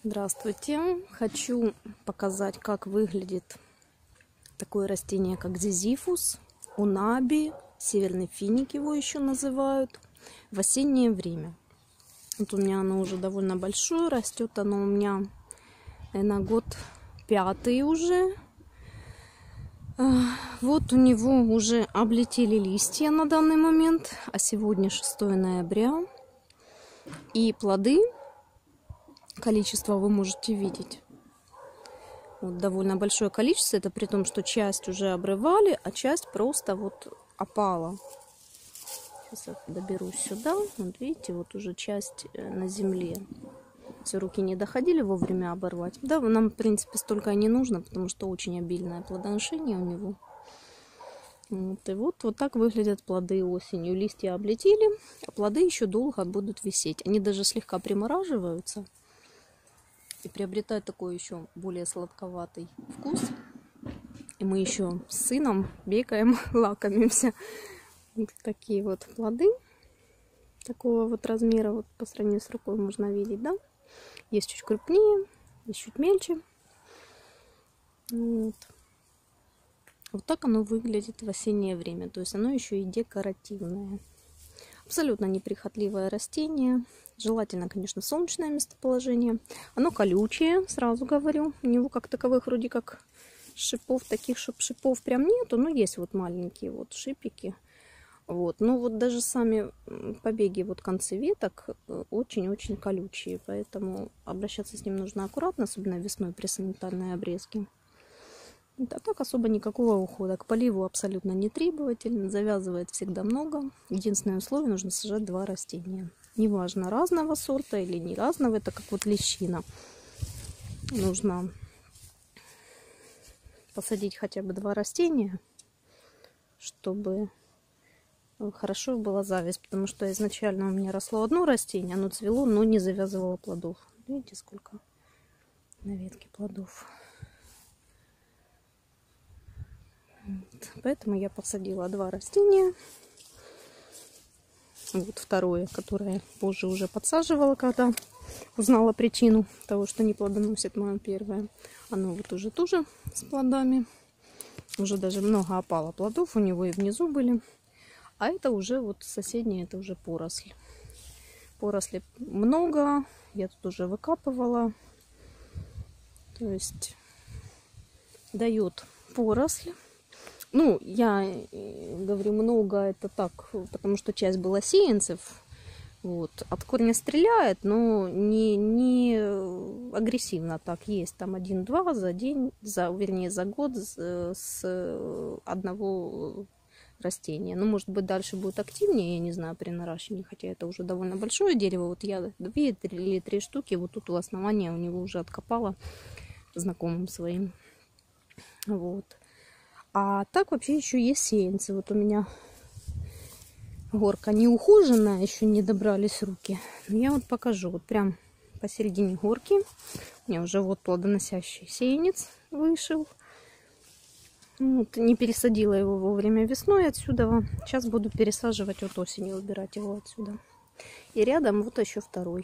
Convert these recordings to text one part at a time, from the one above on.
Здравствуйте! Хочу показать, как выглядит такое растение, как зизифус, унаби, северный финик его еще называют, в осеннее время. Вот у меня оно уже довольно большое, растет оно у меня, наверное, год 5 уже. Вот у него уже облетели листья на данный момент, а сегодня 6 ноября. И плоды, количество вы можете видеть. Вот довольно большое количество, это при том, что часть уже обрывали, а часть просто вот опала. Сейчас я доберусь сюда. Вот видите, вот уже часть на земле. Все, руки не доходили вовремя оборвать. Да, нам в принципе столько и не нужно, потому что очень обильное плодоношение у него. Вот, и вот так выглядят плоды осенью. Листья облетели, а плоды еще долго будут висеть. Они даже слегка примораживаются и приобретают такой еще более сладковатый вкус. И мы еще с сыном бегаем, лакомимся. Вот такие вот плоды такого вот размера, вот по сравнению с рукой можно видеть, да? Есть чуть крупнее, есть чуть мельче. Вот так оно выглядит в осеннее время. То есть оно еще и декоративное. Абсолютно неприхотливое растение. Желательно, конечно, солнечное местоположение. Оно колючее, сразу говорю. У него как таковых вроде как шипов, таких шипов прям нету. Но есть вот маленькие вот шипики. Вот. Но вот даже сами побеги, вот концы веток очень-очень колючие. Поэтому обращаться с ним нужно аккуратно, особенно весной при санитарной обрезке. А так особо никакого ухода. К поливу абсолютно не требовательно. Завязывает всегда много. Единственное условие, нужно сажать 2 растения. Неважно, разного сорта или не разного. Это как вот лещина. Нужно посадить хотя бы 2 растения, чтобы хорошо была завязь. Потому что изначально у меня росло одно растение. Оно цвело, но не завязывало плодов. Видите, сколько на ветке плодов. Вот. Поэтому я посадила 2 растения. Вот второе, которое позже уже подсаживала, когда узнала причину того, что не плодоносит мое первое. Оно вот уже тоже с плодами. Уже даже много опало плодов у него и внизу были. А это уже вот соседнее, это уже поросль. Поросли много. Я тут уже выкапывала. То есть дает поросль. Ну, я говорю много, это так, потому что часть была сеянцев. Вот. От корня стреляет, но не агрессивно так. Есть там 1-2 за день, вернее за год с одного растения. Ну, может быть, дальше будет активнее, я не знаю, при наращивании. Хотя это уже довольно большое дерево. Вот я 2 или 3 штуки вот тут у основания у него уже откопала знакомым своим. Вот. А так вообще еще есть сеянцы. Вот у меня горка не ухоженная, еще не добрались руки. Но я вот покажу. Вот прям посередине горки у меня уже вот плодоносящий сеянец вышел. Вот, не пересадила его вовремя весной отсюда. Сейчас буду пересаживать вот осенью, убирать его отсюда. И рядом вот еще второй.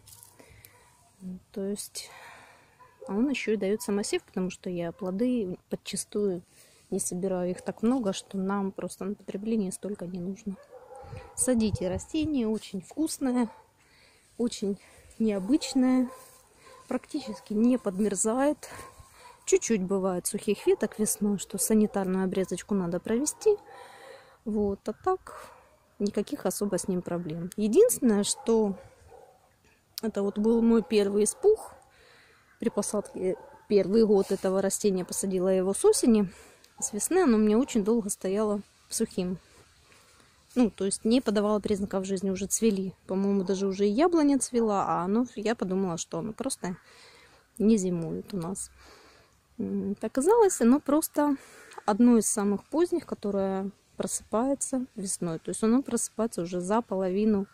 То есть, а он еще и дает самосев, потому что я плоды подчистую не собираю их так много, что нам просто на потребление столько не нужно. Садите растение, очень вкусное, очень необычное, практически не подмерзает. Чуть-чуть бывает сухих веток весной, что санитарную обрезочку надо провести. Вот, а так никаких особо с ним проблем. Единственное, что это вот был мой первый испух при посадке. Первый год этого растения посадила я его с осени. С весны оно мне очень долго стояло сухим. Ну, то есть не подавало признаков жизни, уже цвели. По-моему, даже уже и яблоня цвела, а оно, я подумала, что оно просто не зимует у нас. Оказалось, оно просто одно из самых поздних, которое просыпается весной. То есть оно просыпается уже за половину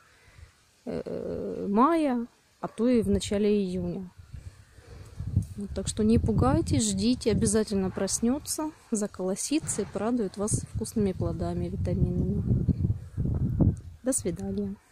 мая, а то и в начале июня. Вот, так что не пугайтесь, ждите, обязательно проснется, заколосится и порадует вас вкусными плодами, витаминами. До свидания.